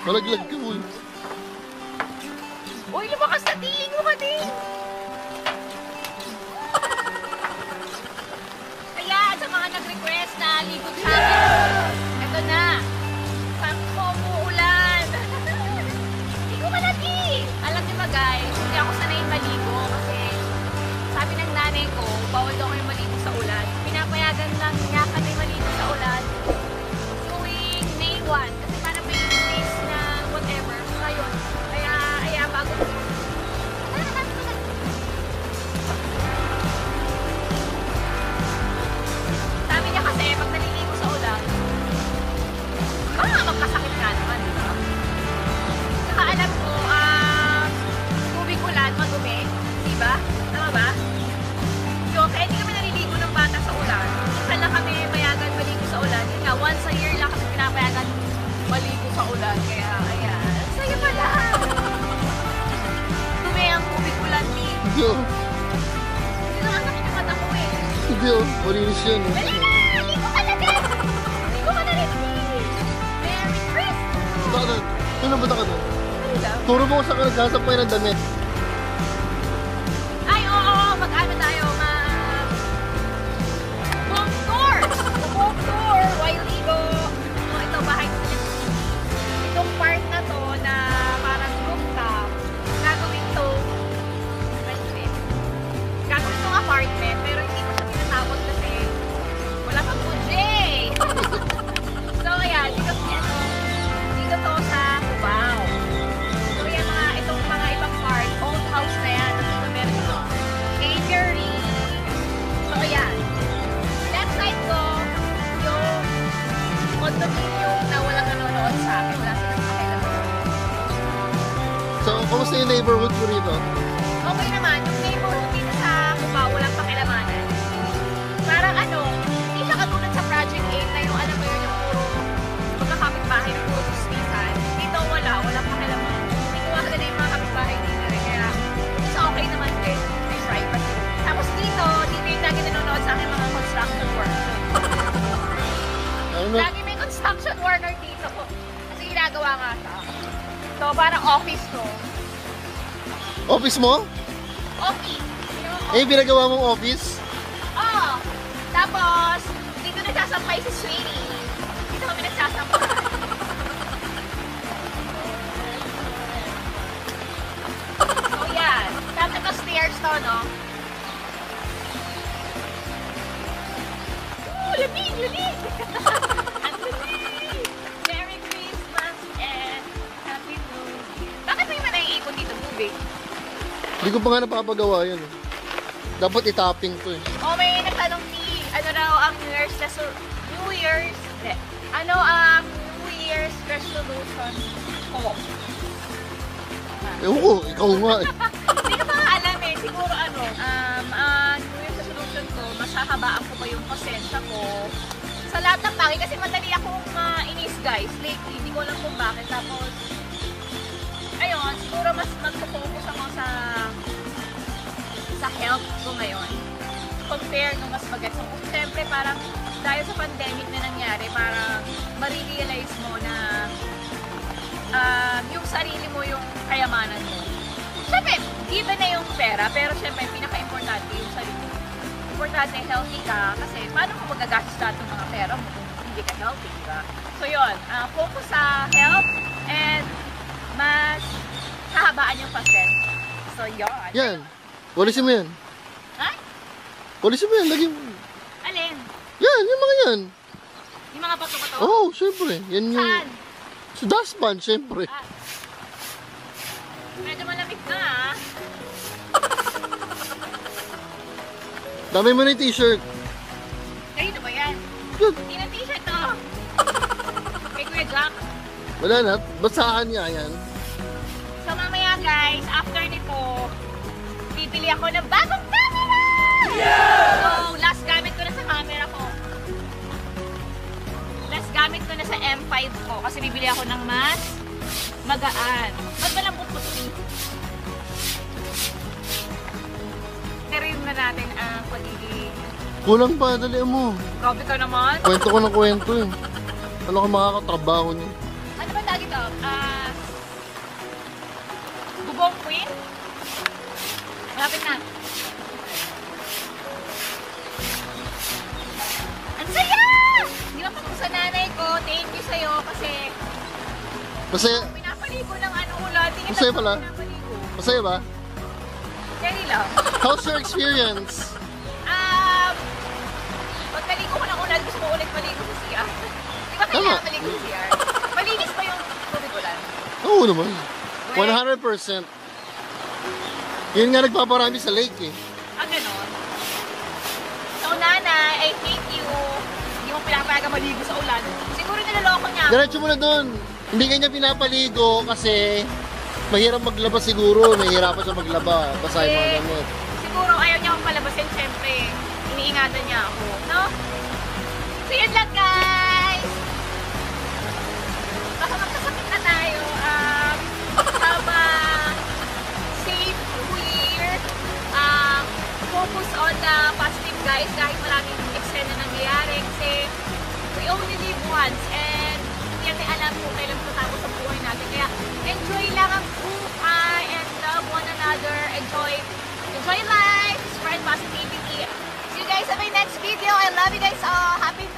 Malaglag ka mo. Uy, lumakas na tingin mo ka din. Kaya sa mga nag-request na ligo sa akin, ito na. Sakto umuulan. Ligo ka na din. Alam niyo ba guys, hindi ako sanay maligo kasi sabi ng nanay ko, bawal daw kayo maligo sa ulan. Pinapayagan lang niya kami maligo sa ulan tuwing May 1 kasi parang may days na whatever. Ayun. Kaya bago sabi niya kasi pag naliligo sa ulan, magkasakit nga naman, di ba? Saka alam ko, tubig ulan, madumi, di ba? Tama ba? So, kaya hindi kami naliligo ng bata sa ulan. Minsan lang kami mayagan maligo sa ulan. Yun nga, once a year lang kami pinapayagan maligo sa ulan. Kaya, ayan. Saya pala! Dumi ang tubig ulan, Pete. Hindi o. Hindi naman sakit yung mata ko eh. Hindi o. Malinis yan. Dali na! Ligo ka na din! Ligo ka na rin, Pete! Merry Christmas! Baka na. Ano ba ka na? Ano lang? Turo mo ko sa nagsasampay ng damit. Ay, oo! Mag-ano tayo? Home tour! Home tour! While ligo! Oh, ito, bahay ko. Itong part na to na parang rooftop, gagawin to apartment, pero hindi ko siya tinatapos kasi wala pang budget. So, ayan, dito to sa Cubao. So, ayan, itong mga ibang part, old house na yan. Dito meron ito. Aviary. So, ayan. Left side ko, yung condominium na walang nanonood sa akin. Wala silang pakialaman. So, kamusta yung neighborhood ko rito? Okay naman. Yung neighborhood dito sa Cubao, walang pakilamanan. Parang hindi siya katulad sa Project 8 na yung alam mo yun, yung puro magkakapit-bahay na puro gustisan. Dito walang pakilamanan. Hindi ko makita na yung mga kapit-bahay dito rin. Kaya, so okay naman din. May privacy. Tapos dito yung lagi nanonood sa akin mga construction worker. Lagi may construction worker dito. Kasi ginagawa nga siya. So, parang office to. Office mo? Office. Eh, pinagawa mong office? Oo. Tapos, dito nagsasampay si Sweeney. Dito kami nagsasampay. So, yan. Tapos ito stairs to, no? Lamig! Lamig! Ang lamig! Merry Christmas and Happy New Year. Bakit may manaiipon dito, Bubig? Hindi ko pa nga napapagawa yan. Dapat itapping to eh. O, may nagtanong ni, ano raw ang New Year's resolution ko? Ewan ko, ikaw nga eh. Hindi ko pa nga alam eh. Siguro New Year's resolution ko, mas hahabaan ko pa yung pasensya ko sa lahat ng bagay. Kasi madali akong inis guys. Lately, hindi ko alam kung bakit. Tapos, ayun, siguro mas mag-focus ako sa health ko ngayon. Compare nung mas maganda. Siyempre, parang dahil sa pandemic na nangyari, parang marirealize mo na yung sarili mo yung kayamanan mo. Siyempre, given na yung pera, pero siyempre, pinaka-importante yung sarili mo. Importante, healthy ka, kasi paano mo magagastos lahat ng mga pera mo kung hindi ka healthy, diba? So yun, focus sa health and mas hahabaan yung pasensya. So yun. Yan. Walisin mo yan. Ha? Walisin mo yan. Lagi mo. Alin? Yan, yung mga yan. Yung mga bato-bato? Oo, oh, syempre. Yan yung... Saan? Sa dustpan, syempre. Medyo malamig na ah. Dami mo na yung t-shirt. Kanino ba yan? Yan. Hindi na t-shirt to. Kay Kuya Jack. Wala na. Basahan niya yan. So mamaya guys, after nito, bibili ako ng bagong camera! Yeah! So last gamit ko na sa camera ko. Last gamit ko na sa M5 ko kasi bibili ako ng mas magaan. Ba't malambot mo ito? Tirin na natin ang pagiging... Kulang pa, dali mo. Grabe ka naman. Kwento ko ng kwento eh. Ano ka makakatrabaho niya? Ano ba tawag ito? Bubong Queen? Malapit na. Ang saya! Di ba pag sa nanay ko, thank you sa'yo kasi Masaya, pinapaligo ng ano ulan. Tingin Masaya lang pala. ako pinapaligo. masaya ba? Kaya lang. How's your experience? Pag naligo ko ng ulan, gusto ko ulit maligo sa CR. Di ba Tama. kaya maligo sa CR? Malinis ba yung tubig ulan? Oo naman. 100%. Yun nga nagpaparami sa lake eh. Ganon. So, nanay, I thank you. Hindi mo pinapayagan maligo sa ulan. Siguro niloloko niya ako. Diretso mo na doon. Hindi kanya pinapaligo kasi mahirap maglaba siguro. Nahihirapan siya maglaba. Basa yung mga gamit. Siguro ayaw niya akong palabasin. Siyempre, iniingatan niya ako. No? So, yun lang, guys. Baka magkasakit na tayo. Habang safe, clear, focus on the positive, guys. Kahit maraming eksena nangyayari. Kasi we only live once. And hindi natin alam kung kailan tatapos ang buhay natin. Kaya enjoy lang ang buhay and love one another. Enjoy life. Spread positivity. See you guys in my next video. I love you guys all. Happy